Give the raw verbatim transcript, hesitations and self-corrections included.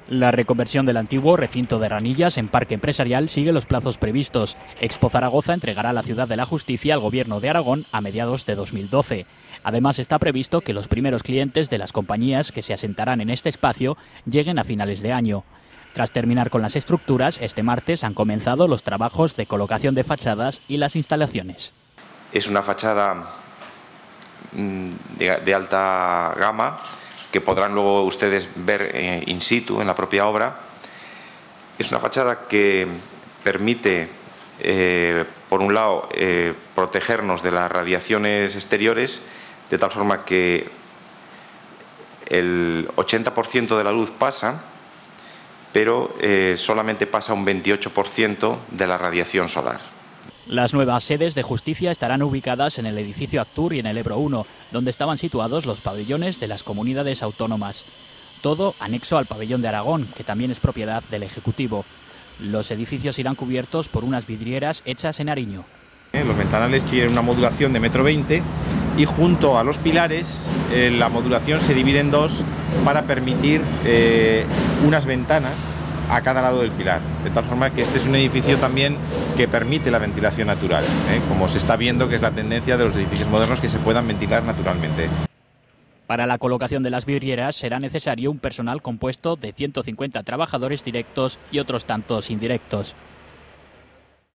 La reconversión del antiguo recinto de Ranillas en parque empresarial sigue los plazos previstos. Expo Zaragoza entregará la Ciudad de la Justicia al Gobierno de Aragón a mediados de dos mil doce. Además, está previsto que los primeros clientes de las compañías que se asentarán en este espacio lleguen a finales de año. Tras terminar con las estructuras, este martes han comenzado los trabajos de colocación de fachadas y las instalaciones. Es una fachada de, de alta gama que podrán luego ustedes ver eh, in situ en la propia obra. Es una fachada que permite, eh, por un lado, eh, protegernos de las radiaciones exteriores, de tal forma que el ochenta por ciento de la luz pasa, pero eh, solamente pasa un veintiocho por ciento de la radiación solar. Las nuevas sedes de justicia estarán ubicadas en el edificio Actur y en el Ebro uno, donde estaban situados los pabellones de las comunidades autónomas. Todo anexo al pabellón de Aragón, que también es propiedad del Ejecutivo. Los edificios irán cubiertos por unas vidrieras hechas en Ariño. Los ventanales tienen una modulación de metro veinte y junto a los pilares eh, la modulación se divide en dos para permitir eh, unas ventanas a cada lado del pilar, de tal forma que este es un edificio también que permite la ventilación natural, ¿eh? como se está viendo que es la tendencia de los edificios modernos que se puedan ventilar naturalmente. Para la colocación de las vidrieras será necesario un personal compuesto de ciento cincuenta trabajadores directos y otros tantos indirectos.